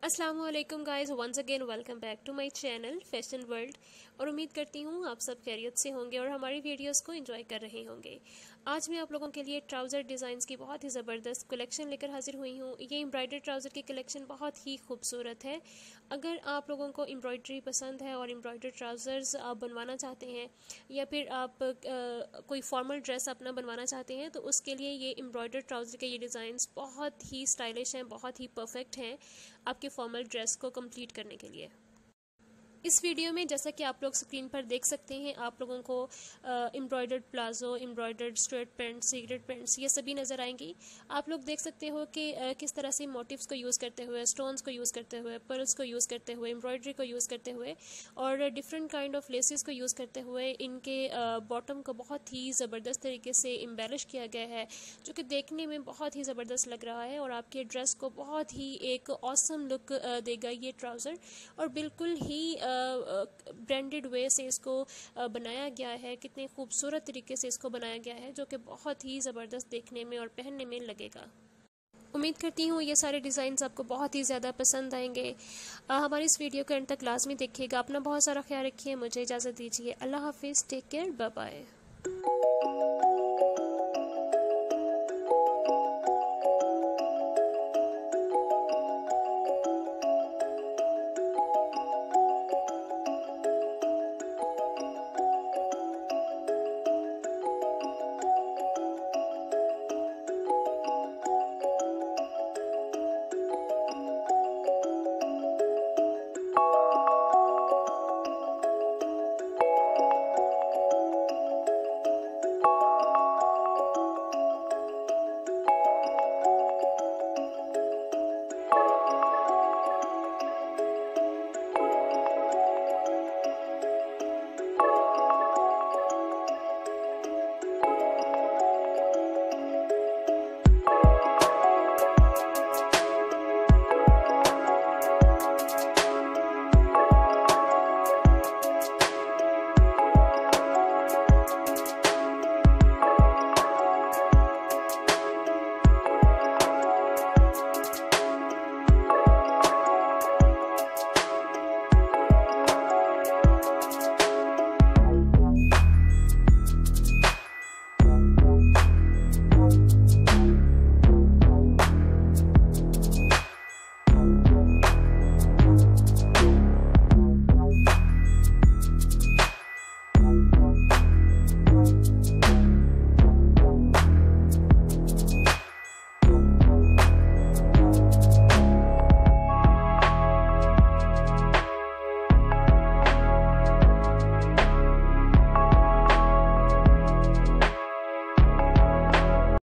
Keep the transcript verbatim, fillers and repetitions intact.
अस्सलाम वालेकुम guys, once again welcome back to my channel fashion world. और उम्मीद करती हूँ आप सब खैरियत से होंगे और हमारी वीडियोस को एंजॉय कर रहे होंगे। आज मैं आप लोगों के लिए ट्राउज़र डिज़ाइंस की बहुत ही ज़बरदस्त कलेक्शन लेकर हाजिर हुई हूँ। ये एम्ब्रॉयडर्ड ट्राउज़र की कलेक्शन बहुत ही खूबसूरत है। अगर आप लोगों को एम्ब्रॉयडरी पसंद है और एम्ब्रॉयडर्ड ट्राउज़र्स आप बनवाना चाहते हैं या फिर आप आ, कोई फॉर्मल ड्रेस अपना बनवाना चाहते हैं तो उसके लिए ये एम्ब्रॉयडर्ड ट्राउज़र के ये डिज़ाइंस बहुत ही स्टाइलिश हैं, बहुत ही परफेक्ट हैं आपके फॉर्मल ड्रेस को कंप्लीट करने के लिए। इस वीडियो में जैसा कि आप लोग स्क्रीन पर देख सकते हैं, आप लोगों को embroidered palazzo, embroidered straight pants, secret pants ये सभी नज़र आएंगी। आप लोग देख सकते हो कि uh, किस तरह से मोटिव्स को यूज़ करते हुए, स्टोन्स को यूज़ करते हुए, पर्ल्स को यूज़ करते हुए, एम्ब्रॉयडरी को यूज़ करते हुए और डिफरेंट काइंड ऑफ लेसेस को यूज़ करते हुए इनके बॉटम uh, को बहुत ही ज़बरदस्त तरीके से एम्बेलिश किया गया है, जो कि देखने में बहुत ही ज़बरदस्त लग रहा है और आपके ड्रेस को बहुत ही एक ऑसम लुक uh, देगा ये ट्राउज़र। और बिल्कुल ही uh, ब्रांडेड वे से इसको बनाया गया है, कितने खूबसूरत तरीके से इसको बनाया गया है, जो कि बहुत ही ज़बरदस्त देखने में और पहनने में लगेगा। उम्मीद करती हूँ ये सारे डिज़ाइंस आपको बहुत ही ज़्यादा पसंद आएंगे। हमारी इस वीडियो के अंत तक लाजमी देखिएगा। अपना बहुत सारा ख्याल रखिए। मुझे इजाज़त दीजिए। अल्लाह हाफिज़। Take care. Bye bye.